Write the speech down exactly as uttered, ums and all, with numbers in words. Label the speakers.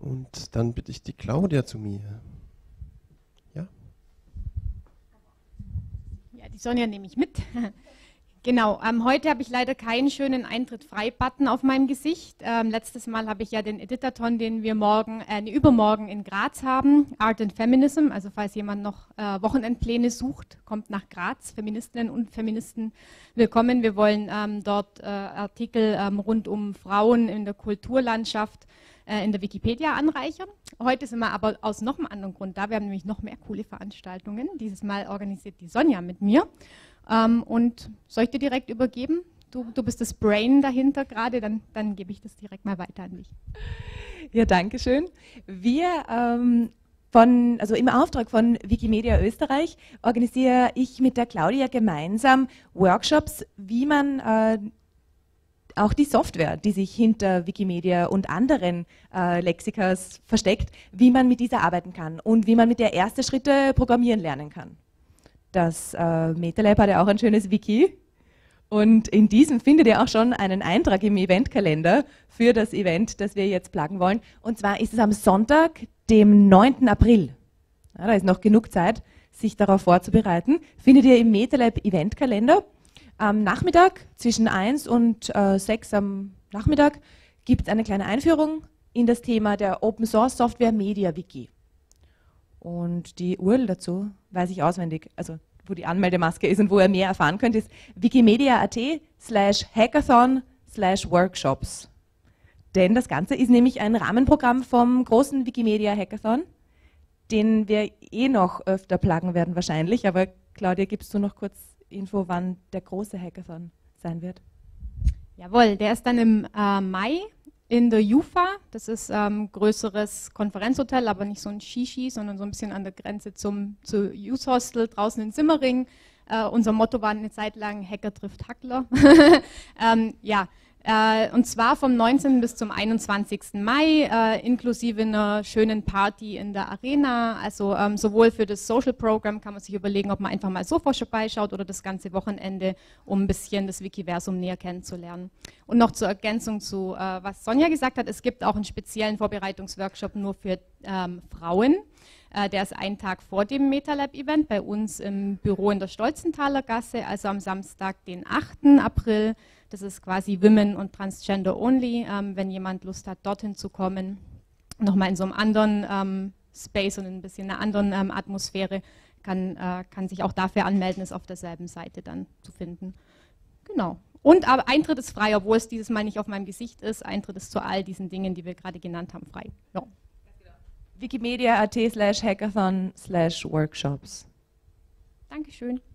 Speaker 1: Und dann bitte ich die Claudia zu mir. Ja?
Speaker 2: Ja, die Sonja nehme ich mit. Genau, ähm, heute habe ich leider keinen schönen Eintritt-Frei-Button auf meinem Gesicht. Ähm, letztes Mal habe ich ja den Editathon, den wir morgen, äh, übermorgen in Graz haben, Art and Feminism. Also falls jemand noch äh, Wochenendpläne sucht, kommt nach Graz, Feministinnen und Feministen willkommen. Wir wollen ähm, dort äh, Artikel ähm, rund um Frauen in der Kulturlandschaft äh, in der Wikipedia anreichern. Heute sind wir aber aus noch einem anderen Grund da. Wir haben nämlich noch mehr coole Veranstaltungen. Dieses Mal organisiert die Sonja mit mir. Ähm, und soll ich dir direkt übergeben? Du, du bist das Brain dahinter gerade, dann, dann gebe ich das direkt mal weiter an dich.
Speaker 3: Ja, danke schön. Wir ähm, von, also im Auftrag von Wikimedia Österreich organisiere ich mit der Claudia gemeinsam Workshops, wie man äh, auch die Software, die sich hinter Wikimedia und anderen äh, Lexikas versteckt, wie man mit dieser arbeiten kann und wie man mit der erste Schritte programmieren lernen kann. Das äh, MetaLab hat ja auch ein schönes Wiki und in diesem findet ihr auch schon einen Eintrag im Eventkalender für das Event, das wir jetzt pluggen wollen. Und zwar ist es am Sonntag, dem neunten April. Ja, da ist noch genug Zeit, sich darauf vorzubereiten. Findet ihr im MetaLab Eventkalender. Am Nachmittag zwischen eins und äh, sechs am Nachmittag gibt es eine kleine Einführung in das Thema der Open Source Software Media Wiki. Und die U R L dazu weiß ich auswendig, also wo die Anmeldemaske ist und wo ihr mehr erfahren könnt, ist wikimedia.at slash hackathon slash workshops. Denn das Ganze ist nämlich ein Rahmenprogramm vom großen Wikimedia Hackathon, den wir eh noch öfter pluggen werden wahrscheinlich. Aber Claudia, gibst du noch kurz Info, wann der große Hackathon sein wird?
Speaker 2: Jawohl, der ist dann im äh, Mai in der Jufa. Das ist ein ähm, größeres Konferenzhotel, aber nicht so ein Shishi, sondern so ein bisschen an der Grenze zum zu Youth Hostel draußen in Simmering. Äh, unser Motto war eine Zeit lang Hacker trifft Hackler. ähm, ja, äh, und zwar vom neunzehnten bis zum einundzwanzigsten Mai, äh, inklusive einer schönen Party in der Arena. Also ähm, sowohl für das Social Program kann man sich überlegen, ob man einfach mal so vorbeischaut oder das ganze Wochenende, um ein bisschen das Wikiversum näher kennenzulernen. Und noch zur Ergänzung zu, äh, was Sonja gesagt hat, es gibt auch einen speziellen Vorbereitungsworkshop nur für ähm, Frauen. Äh, der ist einen Tag vor dem MetaLab-Event bei uns im Büro in der Stolzenthaler Gasse, also am Samstag, den achten April. Das ist quasi Women und Transgender Only, ähm, wenn jemand Lust hat, dorthin zu kommen. Nochmal in so einem anderen ähm, Space und ein bisschen einer anderen ähm, Atmosphäre, kann, äh, kann sich auch dafür anmelden, ist auf derselben Seite dann zu finden. Genau. Und aber Eintritt ist frei, obwohl es dieses Mal nicht auf meinem Gesicht ist. Eintritt ist zu all diesen Dingen, die wir gerade genannt haben, frei. Ja.
Speaker 3: Wikimedia.at slash hackathon slash workshops.
Speaker 2: Dankeschön.